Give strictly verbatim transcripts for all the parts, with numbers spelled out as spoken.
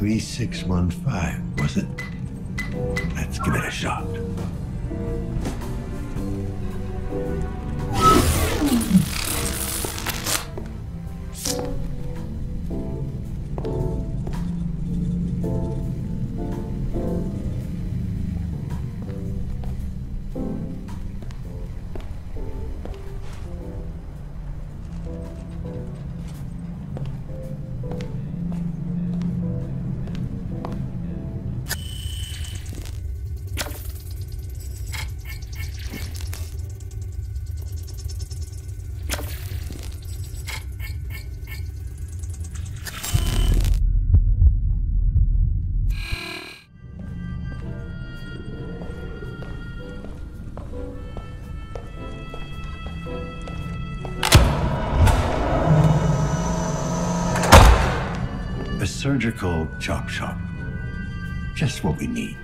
three six one five, was it? Let's give it a shot. A surgical chop shop. Just what we need.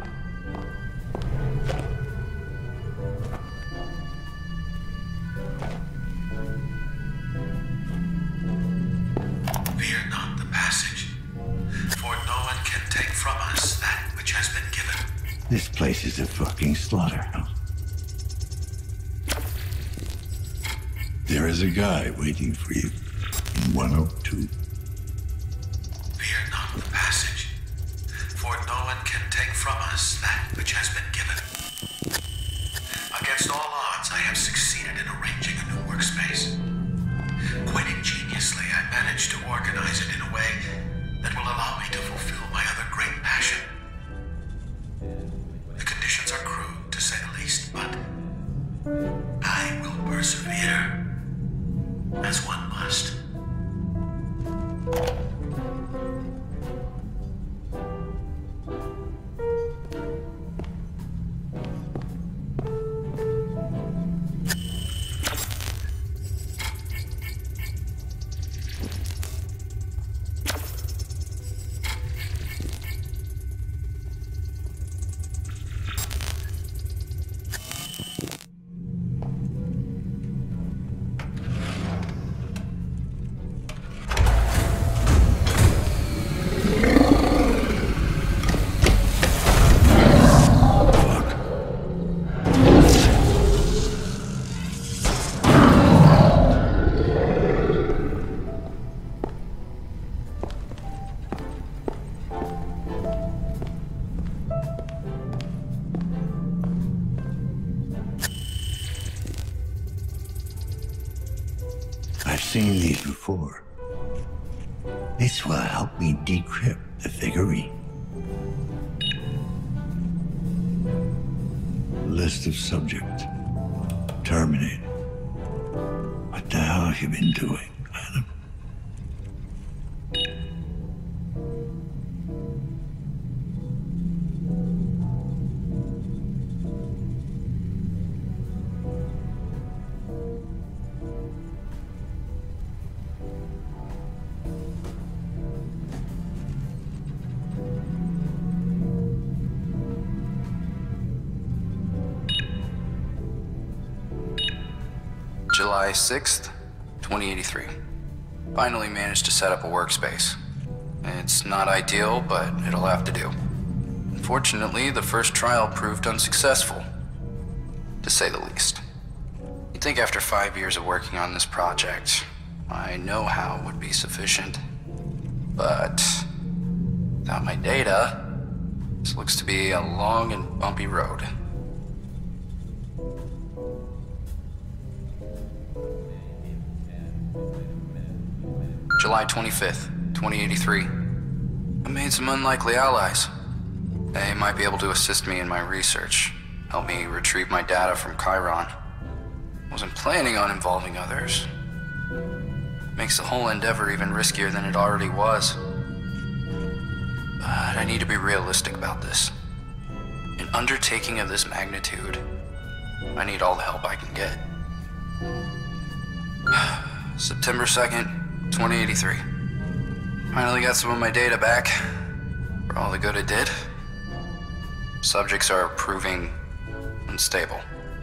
Fear not the passage, for no one can take from us that which has been given. This place is a fucking slaughterhouse. There is a guy waiting for you in one oh two. Fear not the passage, for no one can take from us that which has been given. Against all odds, I have succeeded in arranging a new workspace. Quite ingeniously, I managed to organize it in a way that will allow me to fulfill my other great passion. The conditions are crude, to say the least, but I will persevere, as one must. I've seen these before. This will help me decrypt the figurine. List of subject. Terminated. What the hell have you been doing, Adam? July sixth, twenty eighty-three. Finally managed to set up a workspace. It's not ideal, but it'll have to do. Unfortunately, the first trial proved unsuccessful, to say the least. You'd think after five years of working on this project, my know-how would be sufficient. But without my data, this looks to be a long and bumpy road. July twenty-fifth, twenty eighty-three. I made some unlikely allies. They might be able to assist me in my research, help me retrieve my data from Chiron. Wasn't planning on involving others. Makes the whole endeavor even riskier than it already was. But I need to be realistic about this. An undertaking of this magnitude, I need all the help I can get. September second, twenty eighty-three. Finally got some of my data back, for all the good it did. Subjects are proving unstable.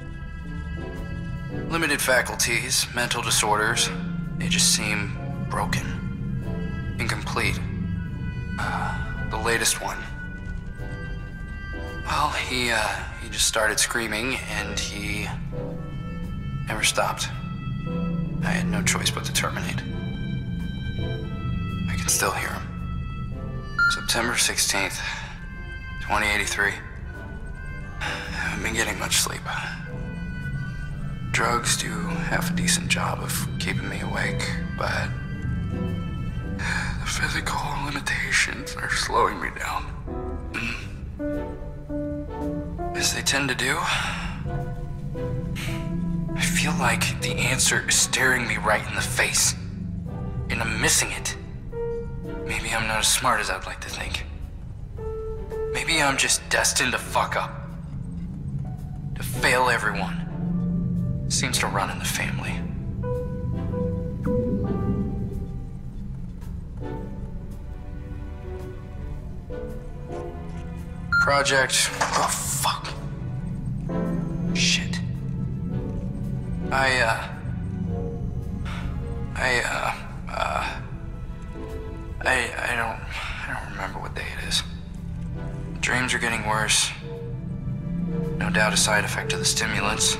Limited faculties, mental disorders, they just seem broken, incomplete. the latest one. Well, he, uh, he just started screaming, and he never stopped. I had no choice but to terminate. I can still hear him. September sixteenth, twenty eighty-three. I haven't been getting much sleep. Drugs do half a decent job of keeping me awake, but the physical limitations are slowing me down. As they tend to do. I feel like the answer is staring me right in the face, and I'm missing it. Maybe I'm not as smart as I'd like to think. Maybe I'm just destined to fuck up. To fail everyone. Seems to run in the family. Project... Oh, fuck. Shit. I, uh... I, uh... Uh... I... I don't... I don't remember what day it is. Dreams are getting worse. No doubt a side effect of the stimulants.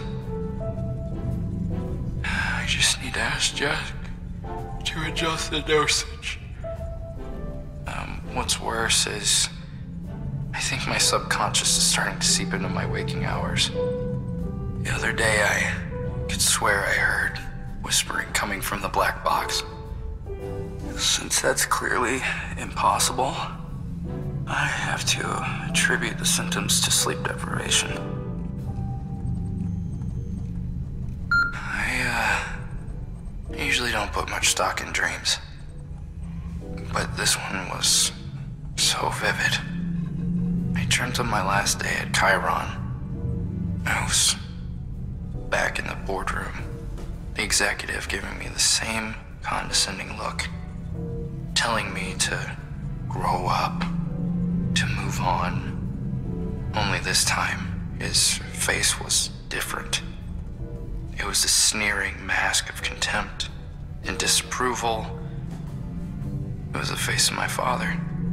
I just need to ask Jack to adjust the dosage. Um, what's worse is... I think my subconscious is starting to seep into my waking hours. The other day, I could swear I heard whispering coming from the black box. Since that's clearly impossible, I have to attribute the symptoms to sleep deprivation. I, uh, usually don't put much stock in dreams. But this one was so vivid. I dreamt of my last day at Chiron. I was back in the boardroom, the executive giving me the same condescending look, telling me to grow up, to move on. Only this time, his face was different. It was a sneering mask of contempt and disapproval. It was the face of my father.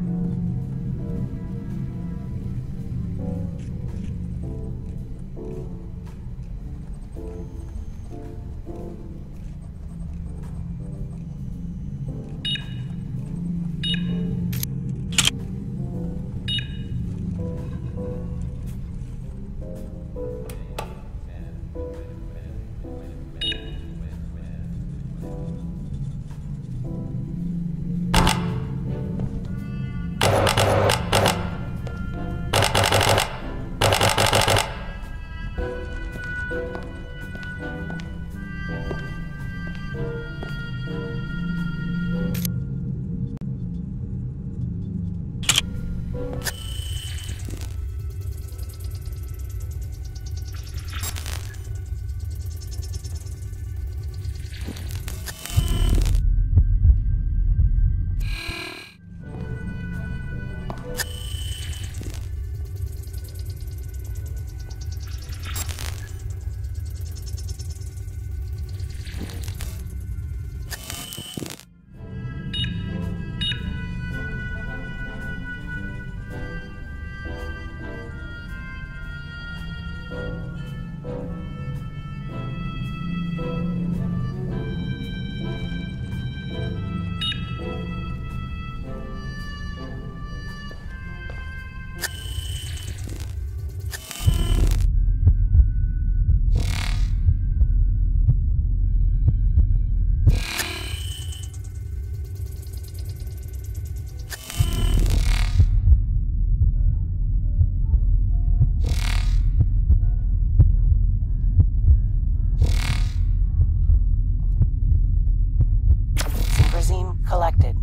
Collected.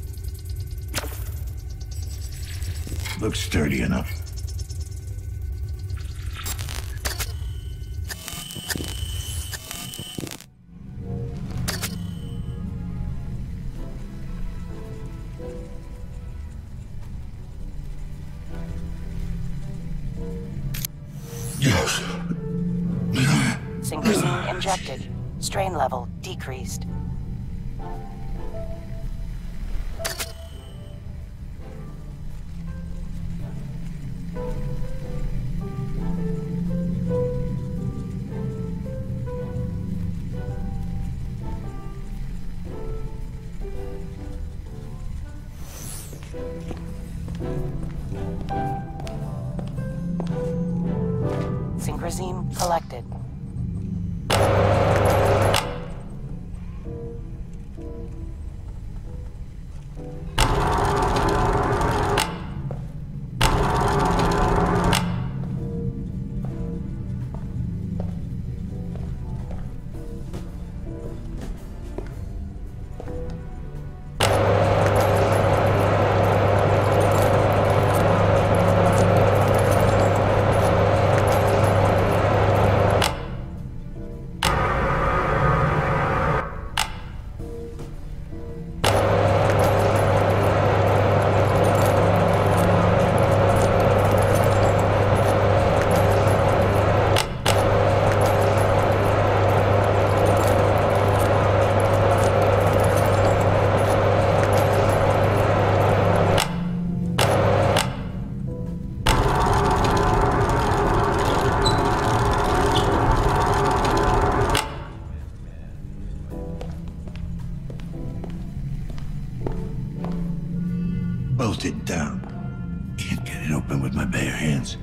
Looks sturdy enough. Yes. Synchrosine injected. Strain level decreased. Synchrosine collected. Bolted down. Can't get it open with my bare hands.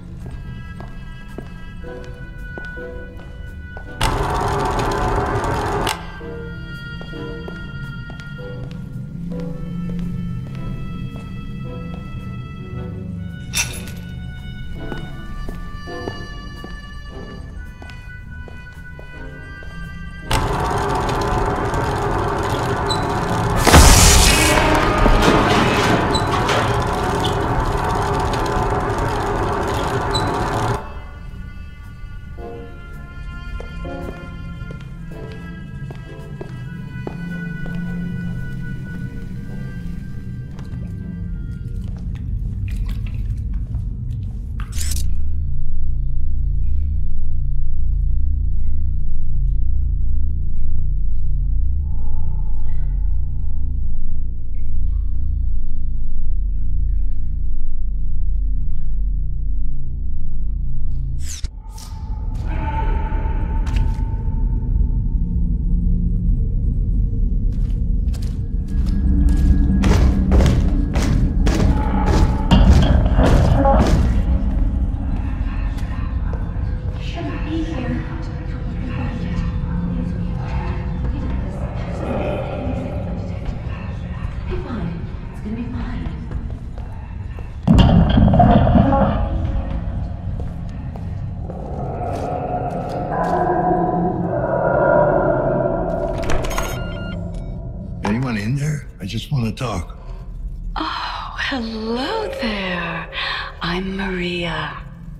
Anyone in there? I just want to talk. Oh, hello there. I'm Maria.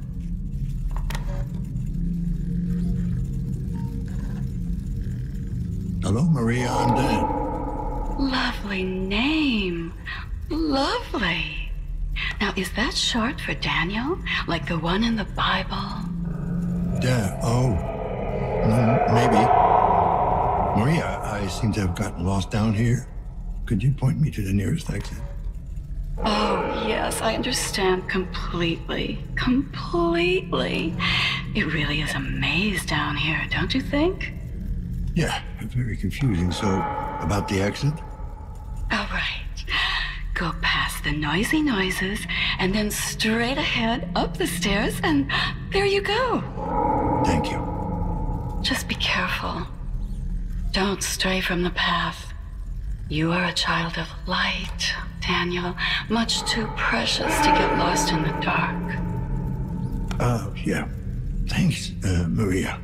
Hello, Maria, I'm Dan. Lovely name. Lovely. Now, is that short for Daniel? Like the one in the Bible? Dan, oh. Mm, maybe. Maria, I seem to have gotten lost down here. Could you point me to the nearest exit? Oh, yes, I understand completely. Completely. It really is a maze down here, don't you think? Yeah, very confusing. So, about the exit? All right. Go past the noisy noises, and then straight ahead up the stairs, and there you go. Thank you. Just be careful. Don't stray from the path. You are a child of light, Daniel. Much too precious to get lost in the dark. Uh, yeah. Thanks, uh, Maria.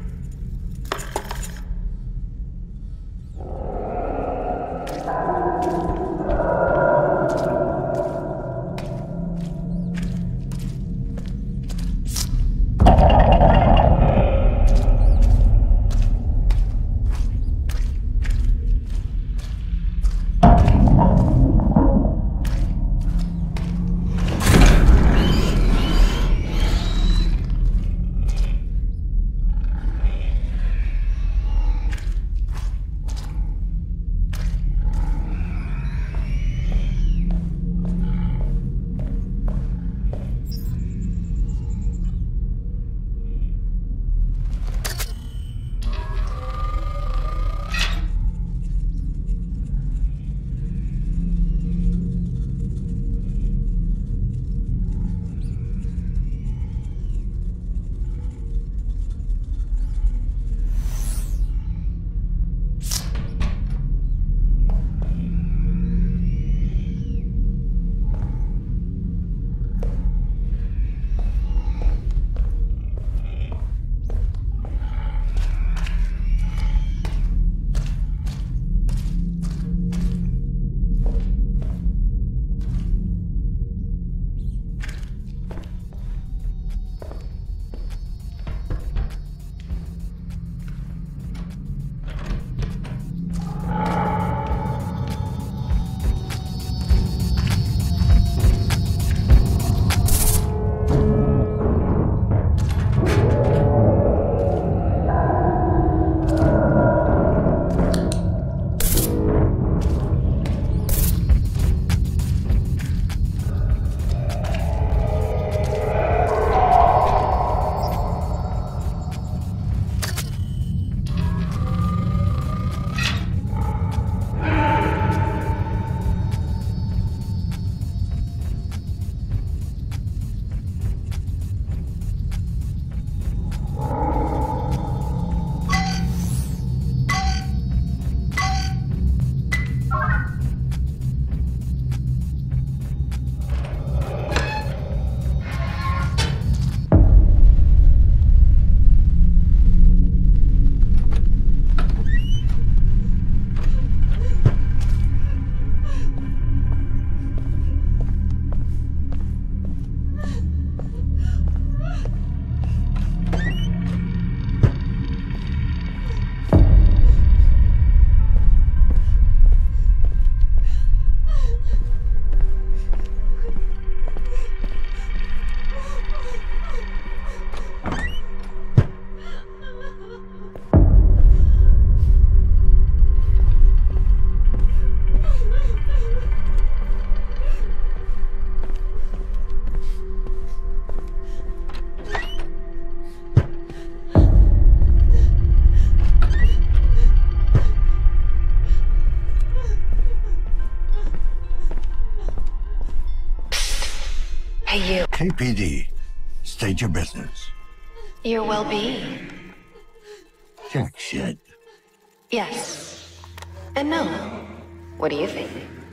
K P D, state your business. Your well-being. Jack shit. Yes. And no. What do you think?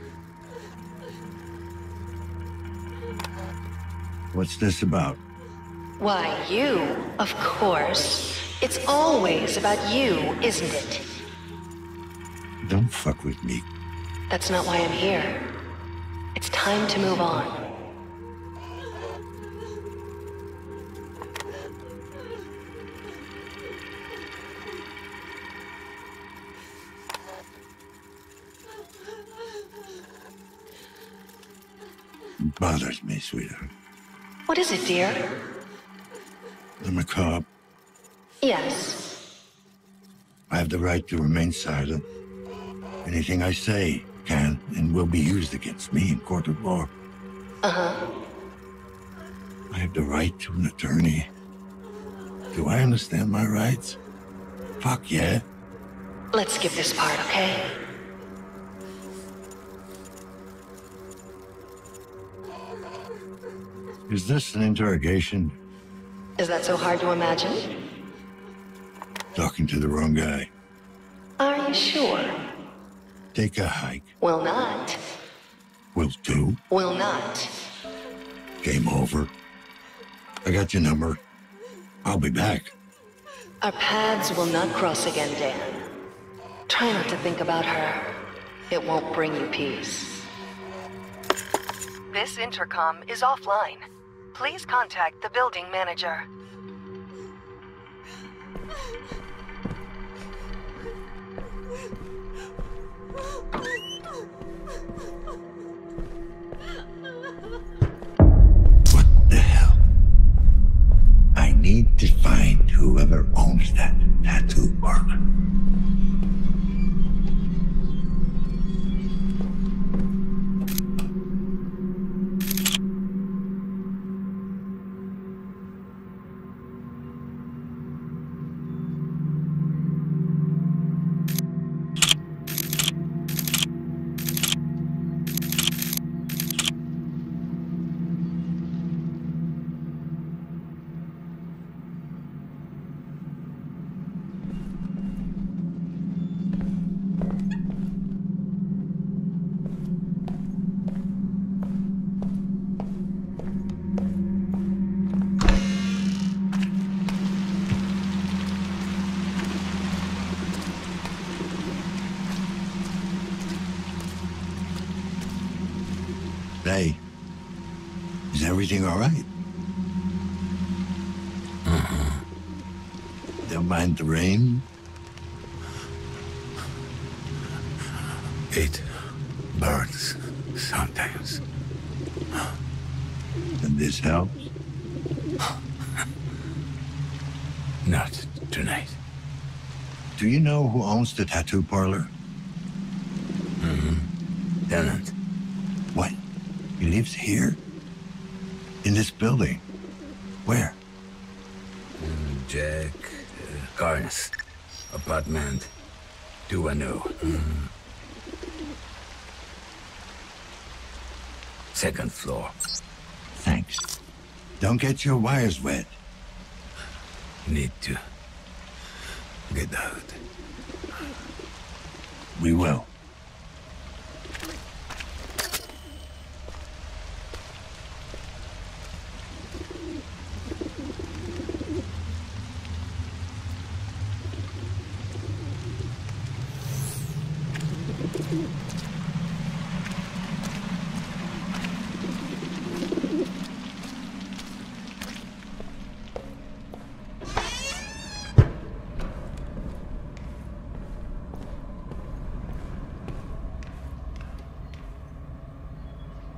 What's this about? Why, you, of course. It's always about you, isn't it? Don't fuck with me. That's not why I'm here. It's time to move on. It bothers me, sweetheart. What is it, dear? I'm a cop. Yes. I have the right to remain silent. Anything I say can and will be used against me in court of law. Uh-huh. I have the right to an attorney. Do I understand my rights? Fuck yeah. Let's skip this part, okay? Is this an interrogation? Is that so hard to imagine? Talking to the wrong guy. Are you sure? Take a hike. Will not. Will do. Will not. Game over. I got your number. I'll be back. Our paths will not cross again, Dan. Try not to think about her. It won't bring you peace. This intercom is offline. Please contact the building manager. What the hell? I need to find whoever owns that tattoo parlor. Hey, is everything all right? Uh-huh. Don't mind the rain? It burns sometimes. And this helps? Not tonight. Do you know who owns the tattoo parlor? Mm-hmm. Tenant. What? He lives here? In this building? Where? Mm, Jack uh, Carnes. Apartment two one oh. Mm. Second floor. Thanks. Don't get your wires wet. Need to get out. We will.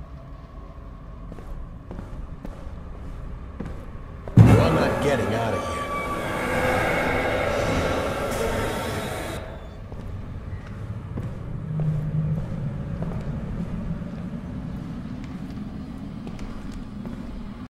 I'm not getting out of here.